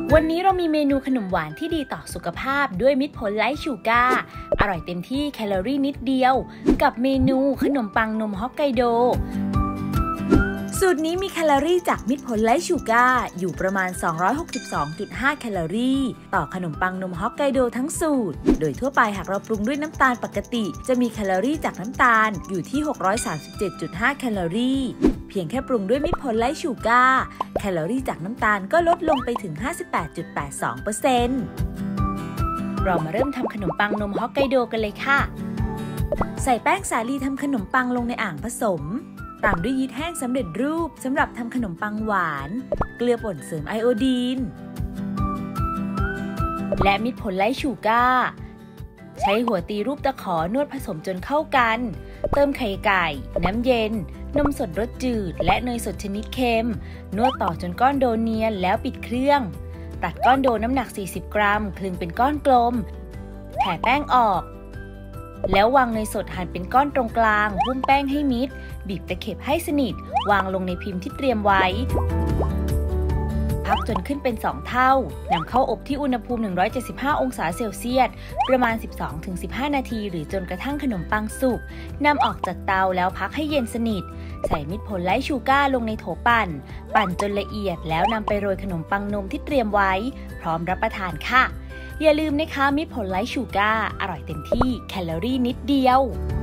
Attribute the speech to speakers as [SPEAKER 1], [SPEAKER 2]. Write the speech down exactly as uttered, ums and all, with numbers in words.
[SPEAKER 1] วันนี้เรามีเมนูขนมหวานที่ดีต่อสุขภาพด้วยมิตรผลไร้ชูการ์อร่อยเต็มที่แคลอรี่นิดเดียวกับเมนูขนมปังนมฮอกไกโดสูตรนี้มีแคลอรี่จากมิตรผลไร้ชูการ์อยู่ประมาณ สองร้อยหกสิบสองจุดห้า แคลอรี่ต่อขนมปังนมฮอกไกโดทั้งสูตรโดยทั่วไปหากเราปรุงด้วยน้ำตาลปกติจะมีแคลอรี่จากน้ำตาลอยู่ที่ หกร้อยสามสิบเจ็ดจุดห้า แคลอรี่เพียงแค่ปรุงด้วยมิตรผลไร้ชูการ์แคลอรี่จากน้ำตาลก็ลดลงไปถึง ห้าสิบแปดจุดแปดสองเปอร์เซ็นต์ เรามาเริ่มทำขนมปังนมฮอกไกโดกันเลยค่ะใส่แป้งสาลีทำขนมปังลงในอ่างผสมตามด้วยยีสต์แห้งสำเร็จรูปสำหรับทำขนมปังหวานเกลือป่นเสริมไอโอดีนและมิตรผลไร้ชูการ์ใช้หัวตีรูปตะขอนวดผสมจนเข้ากันเติมไข่ไก่น้ำเย็นนมสดรสจืดและเนยสดชนิดเค็มนวดต่อจนก้อนโดเนียนแล้วปิดเครื่องตัดก้อนโดน้ำหนักสี่สิบกรัมคลึงเป็นก้อนกลมแผ่แป้งออกแล้ววางเนยสดหั่นเป็นก้อนตรงกลางหุ้มแป้งให้มิดบีบตะเข็บให้สนิทวางลงในพิมพ์ที่เตรียมไว้พักจนขึ้นเป็นสองเท่านำเข้าอบที่อุณหภูมิหนึ่งร้อยเจ็ดสิบห้าองศาเซลเซียสประมาณ สิบสองถึงสิบห้า นาทีหรือจนกระทั่งขนมปังสุกนำออกจากเตาแล้วพักให้เย็นสนิทใส่มิตรผลไร้ชูการ์ลงในโถปั่นปั่นจนละเอียดแล้วนำไปโรยขนมปังนมที่เตรียมไว้พร้อมรับประทานค่ะอย่าลืมนะคะมิตรผลไร้ชูการ์อร่อยเต็มที่แคลอรี่นิดเดียว